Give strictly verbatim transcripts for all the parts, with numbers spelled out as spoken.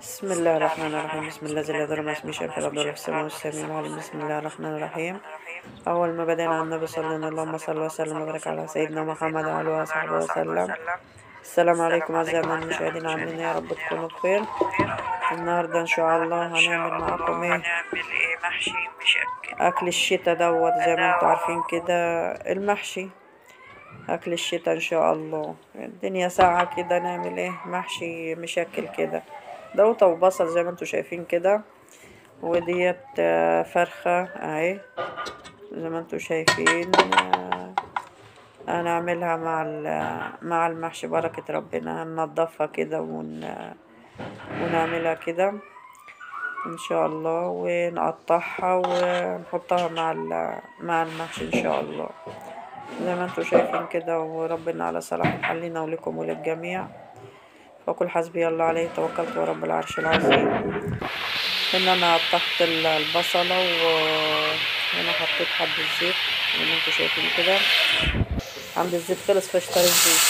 بسم الله الرحمن الرحيم. بسم الله الذي لا يضر مع اسمه شيء في الأرض ولا في السماء والسميع العليم. بسم الله الرحمن الرحيم. أول ما بدأنا على النبي صلى الله عليه وسلم، اللهم صل وسلم وبارك على سيدنا محمد وعلى آله وصحبه وسلم. السلام عليكم أعزائنا المشاهدين، عاملين إيه؟ يا رب تكونوا بخير. النهاردة إن شاء الله هنعمل معاكم إيه؟ أكل الشتا دوت زي ما انتوا عارفين كده، المحشي أكل الشتا إن شاء الله. الدنيا ساعة كده نعمل إيه؟ محشي مشكل كده، دوطة وبصل زي ما انتوا شايفين كده. وديت آه، فرخة اهي زي ما انتوا شايفين. آه، هنعملها مع مع المحشي بركة ربنا. هننضفها كده ون... ونعملها كده ان شاء الله، ونقطعها ونحطها مع مع المحشي ان شاء الله زي ما انتوا شايفين كده. وربنا على صلاح الحال لنا ولكم وللجميع. فقل حسبي الله عليه توكلت ورب العرش العظيم. هنا انا قطعت البصلة وهنا حطيت حب الزيت زي ما انتوا شايفين كده. عند الزيت خلص فاشتري الزيت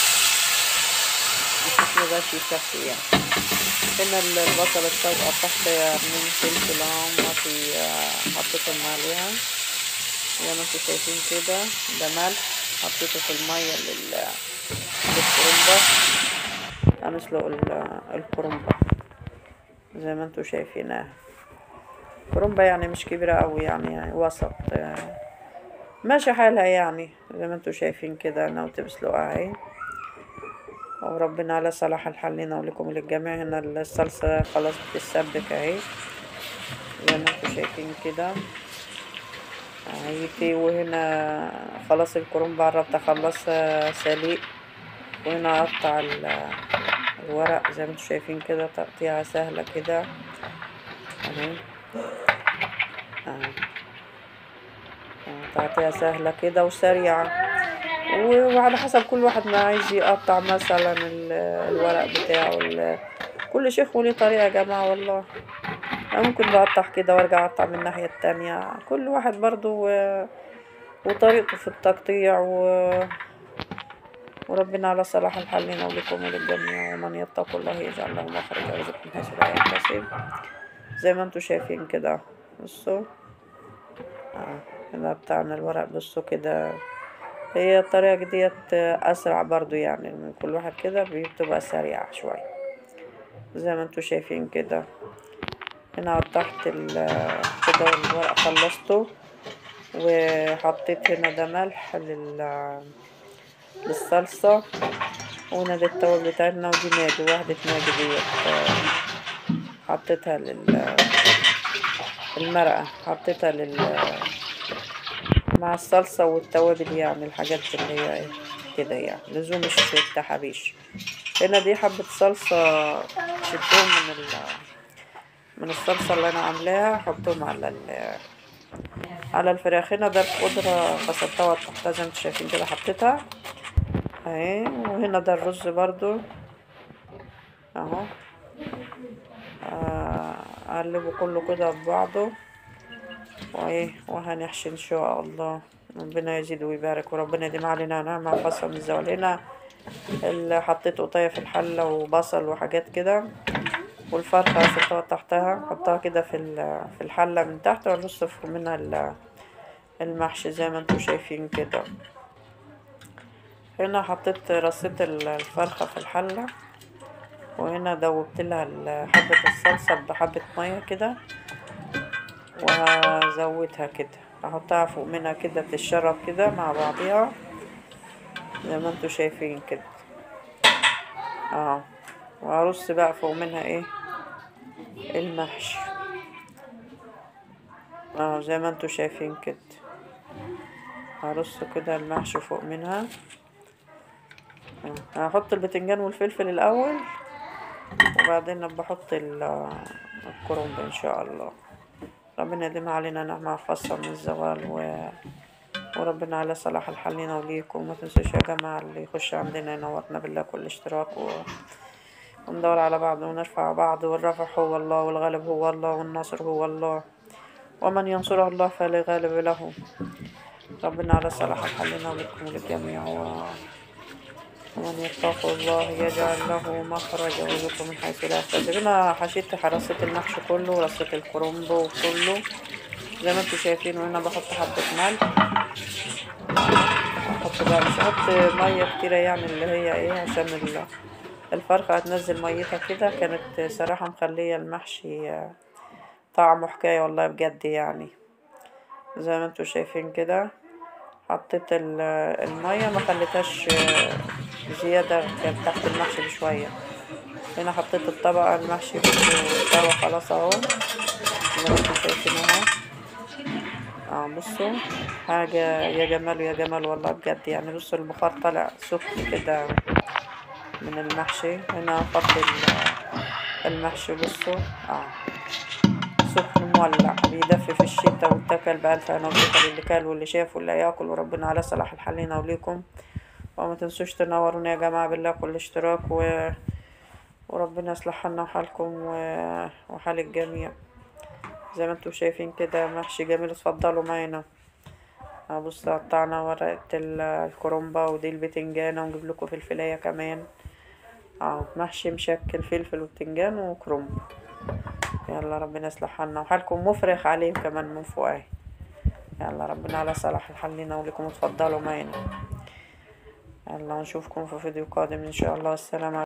مش مبقاش يكفي يعني. هنا البصلة اشتغلت قطعت من فلفل ومطي حطيتهم عليها زي ما انتوا شايفين كده. ده ملح حطيته في المية لل للكرنبة، هنسلق الكرنبة زي ما انتوا شايفينها. كرنبة يعني مش كبيرة اوي يعني, يعني وسط ماشي حالها يعني زي ما انتوا شايفين كده. انا وتبسلقها اهي وربنا على صلاح الحال لنا ولكم وللجميع. هنا الصلصة خلاص بتتسبك اهي زي ما انتوا شايفين كده اهي. وهنا خلاص الكرنبة قربت اخلصها سليق. وهنا اقطع الورق زي ما انتوا شايفين كده، تقطيعة سهلة كده اهي. تقطيعة سهلة كده وسريعة، وعلى حسب كل واحد ما عايز يقطع مثلا الورق بتاعه. كل شيخ وليه طريقة يا جماعة والله. أنا ممكن بقطع كده وارجع اقطع من الناحية التانية، كل واحد برضو وطريقته في التقطيع و... وربنا على صلاح الحال لنا ولكم وللجميع. ومن يتق الله يجعل له مخرجا ويرزقه من حيث لا يحتسب زي ما انتوا شايفين كده. بصوا اه كده بتاعنا الورق. بصوا كده هي الطريقة ديت أسرع برضو يعني، كل واحد كده بتبقى سريعة شوية زي ما انتوا شايفين كده. هنا قطعت كده الورق خلصته وحطيت هنا ده ملح لل للصلصة. وهنا دي التوابل بتاعتنا، ودي ماجي واحدة ماجي ديت حطيتها لل المرقة، حطيتها لل مع الصلصة والتوابل يعني الحاجات اللي هي كده يعني لزوم التحابيش. هنا دي حبة صلصة شدهم من ال من الصلصة اللي انا عاملاها، حطهم على ال على الفراخ. هنا ده الخضرة غسلتها وقطعتها زي ما انتوا شايفين كده حطيتها اهي. وهنا ده الرز برضو اهو. اقلبه كله كده ببعضه وايه وهنحشي ان شاء الله. ربنا يزيد ويبارك وربنا يديم علينا نعمة وفصل من الزوال. هنا اللي حطيت قطية في الحلة وبصل وحاجات كده، والفرخة غسلتها تحتها حطها كده في في الحلة من تحت، ونرص منها المحشي زي ما انتوا شايفين كده. هنا حطيت رصيت الفرخة في الحلة، وهنا دوبت لها حبة الصلصة بحبة مية كده، وهزودها كده احطها فوق منها كده تتشرب كده مع بعضيها زي ما انتوا شايفين كده اهو. وهرص بقى فوق منها ايه المحشي اهو زي ما انتوا شايفين كده. هرص كده المحشي فوق منها. هحط البتنجان والفلفل الاول وبعدين بحط الكرنب ان شاء الله. ربنا يديم علينا نعمة خاصة من الزوال و... وربنا على صلاح الحال لنا وليكم. وما تنسوش يا جماعة اللي يخش عندنا ينورنا بالله كل اشتراك و... وندور على بعض ونرفع بعض. والرفع هو الله والغالب هو الله والناصر هو الله، ومن ينصره الله فلا غالب له. ربنا على صلاح الحال لنا وليكم وللجميع و... ومن يتق الله يجعل له مخرجا ويرزقه من حيث لا يحتسب. هنا حشيت رصة المحشي كله ورصة الكرنب وكله زي ما انتوا شايفين. وهنا بحط حبة ملح، احط بقى مش هحط مية كتيرة يعني اللي هي ايه عشان ال- الفرخة هتنزل ميتها كده. كانت صراحة مخلية المحشي طعمه حكاية والله بجد يعني. زي ما انتوا شايفين كده حطيت ال- المية ما خليتهاش زيادة، كانت تحت المحشي بشوية. هنا حطيت الطبقة المحشي بصوا خلاص اهو زي ما انتوا شايفين اهو. اه بصوا حاجة يا جمال يا جمال والله بجد يعني. بصوا البخار طالع سخن كده من المحشي. هنا فض المحشي بصوا اه سخن مولع بيدفي في الشتا واتكل بألف هنا وشفا للي كال واللي شاف واللي هياكل. وربنا على صلاح الحال لينا وليكم. وما تنسوش تنوروني يا جماعة بالله كل اشتراك و... وربنا يصلح حالنا وحالكم و... وحال الجميع. زي ما انتوا شايفين كده محشي جميل. اتفضلوا معانا. بص قطعنا ورقة ال- الكرنبة ودي البتنجانة ونجيب لكم فلفلاية كمان. اه محشي مشكل فلفل وبتنجان وكرنب. يلا ربنا يصلح حالنا وحالكم مفرخ عليه كمان من فوق اهي. يلا ربنا على صلاح الحال لينا ولكم. اتفضلوا معانا. يلا نشوفكم في فيديو قادم ان شاء الله. السلام عليكم.